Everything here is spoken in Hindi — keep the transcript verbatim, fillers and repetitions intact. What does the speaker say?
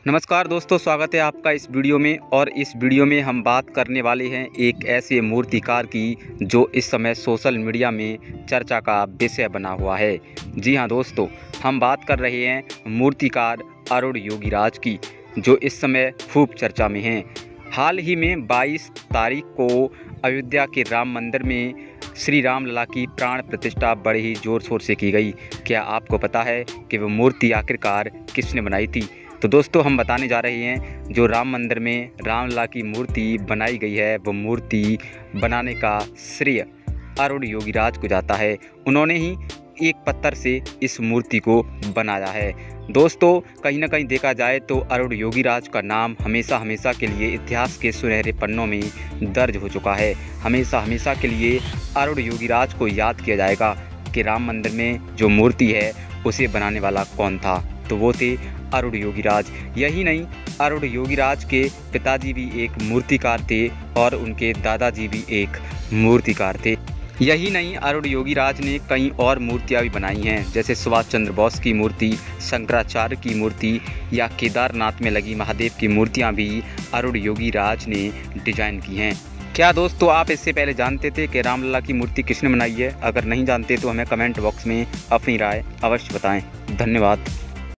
नमस्कार दोस्तों, स्वागत है आपका इस वीडियो में। और इस वीडियो में हम बात करने वाले हैं एक ऐसे मूर्तिकार की जो इस समय सोशल मीडिया में चर्चा का विषय बना हुआ है। जी हां दोस्तों, हम बात कर रहे हैं मूर्तिकार अरुण योगीराज की, जो इस समय खूब चर्चा में हैं। हाल ही में बाईस तारीख को अयोध्या के राम मंदिर में श्री राम लला की प्राण प्रतिष्ठा बड़े ही ज़ोर शोर से की गई। क्या आपको पता है कि वह मूर्ति आखिरकार किसने बनाई थी? तो दोस्तों, हम बताने जा रहे हैं जो राम मंदिर में रामलला की मूर्ति बनाई गई है, वो मूर्ति बनाने का श्रेय अरुण योगीराज को जाता है। उन्होंने ही एक पत्थर से इस मूर्ति को बनाया है। दोस्तों, कहीं ना कहीं देखा जाए तो अरुण योगीराज का नाम हमेशा हमेशा के लिए इतिहास के सुनहरे पन्नों में दर्ज हो चुका है। हमेशा हमेशा के लिए अरुण योगीराज को याद किया जाएगा कि राम मंदिर में जो मूर्ति है उसे बनाने वाला कौन था, तो वो थे अरुण योगीराज। यही नहीं, अरुण योगीराज के पिताजी भी एक मूर्तिकार थे और उनके दादाजी भी एक मूर्तिकार थे। यही नहीं, अरुण योगीराज ने कई और मूर्तियां भी बनाई हैं, जैसे सुभाष चंद्र बोस की मूर्ति, शंकराचार्य की मूर्ति या केदारनाथ में लगी महादेव की मूर्तियां भी अरुण योगीराज ने डिजाइन की हैं। क्या दोस्तों, आप इससे पहले जानते थे कि रामलला की मूर्ति किसने बनाई है? अगर नहीं जानते तो हमें कमेंट बॉक्स में अपनी राय अवश्य बताएं। धन्यवाद।